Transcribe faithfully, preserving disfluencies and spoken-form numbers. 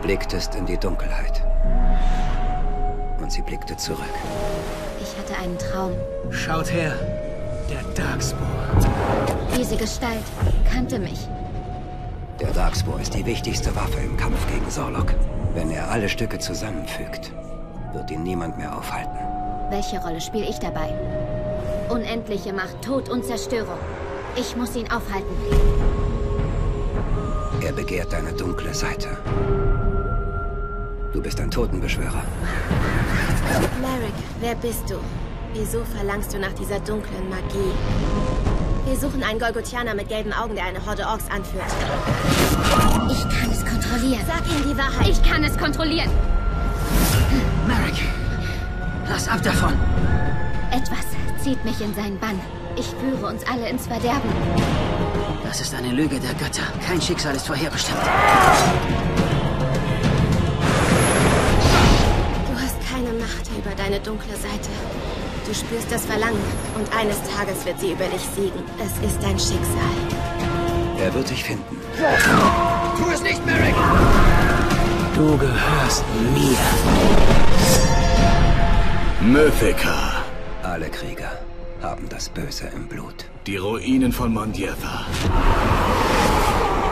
blicktest in die Dunkelheit. Und sie blickte zurück. Ich hatte einen Traum. Schaut her, der Darkspore. Diese Gestalt kannte mich. Der Darkspore ist die wichtigste Waffe im Kampf gegen Zorlok. Wenn er alle Stücke zusammenfügt, wird ihn niemand mehr aufhalten. Welche Rolle spiele ich dabei? Unendliche Macht, Tod und Zerstörung. Ich muss ihn aufhalten. Er begehrt deine dunkle Seite. Du bist ein Totenbeschwörer. Merrick, wer bist du? Wieso verlangst du nach dieser dunklen Magie? Wir suchen einen Golgothianer mit gelben Augen, der eine Horde Orks anführt. Ich kann es kontrollieren. Sag ihm die Wahrheit. Ich kann es kontrollieren. Merrick, lass ab davon. Etwas zieht mich in seinen Bann. Ich führe uns alle ins Verderben. Das ist eine Lüge der Götter. Kein Schicksal ist vorherbestimmt. Du hast keine Macht über deine dunkle Seite. Du spürst das Verlangen und eines Tages wird sie über dich siegen. Es ist dein Schicksal. Er wird dich finden. Tu es nicht, Merrick! Du gehörst mir. Mythica. Alle Krieger haben das Böse im Blut. Die Ruinen von Mount Yetha.